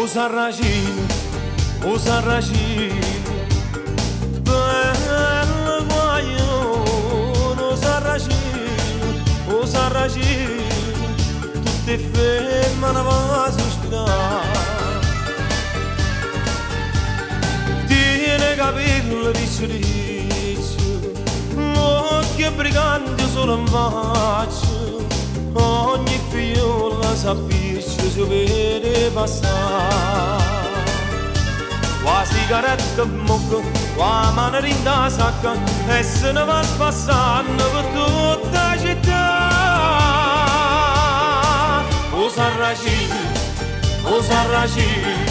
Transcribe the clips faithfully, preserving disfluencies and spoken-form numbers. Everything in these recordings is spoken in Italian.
Sarracino, o Sarracino, bello guaglione, o Sarracino, o Sarracino, tutte femmine va a sospirare. Tiene capelli ricci, occhi briganti solo in faccia, ogni figliola s'appiccia, si vede passare. La sigaretta mucca, la mano in da sacca e se ne va spassando per tutta la città. O Sarracino, o Sarracino,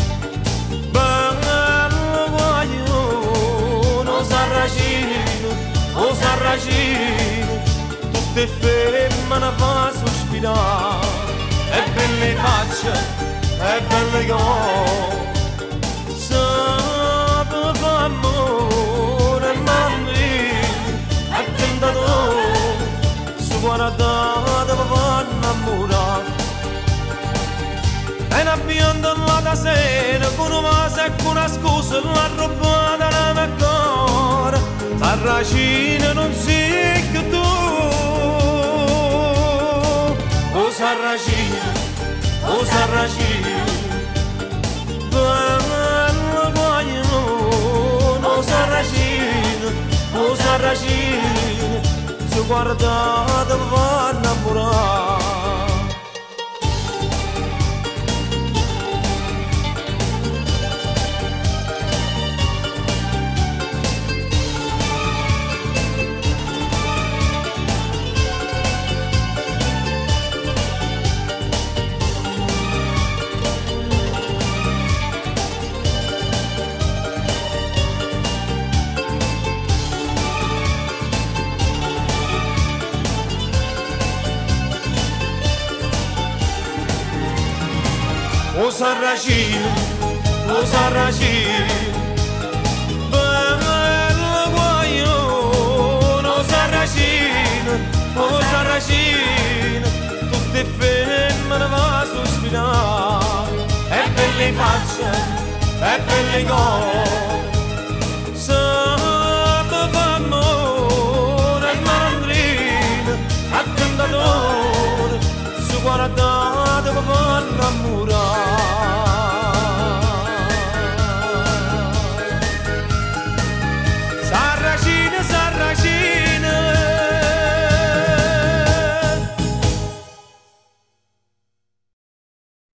bello guaglione, o Sarracino, o Sarracino, tutte femmine fa sospirare, e belle facce, e belle cose. Amore, mammi, è tentato, su guardate mi fanno innamorare. E una bionda da sera, con un vaso e con una scusa, la roba da una cora, Sarracino non sei che tu. O Sarracino, o Sarracino, o Sarracino, o Sarracino, se guardate mi fa innamorare. O Sarracino, o Sarracino, bello guaglione, o Sarracino, o Sarracino, tutte femmine va a sospirare, e belle facce, e belle cose.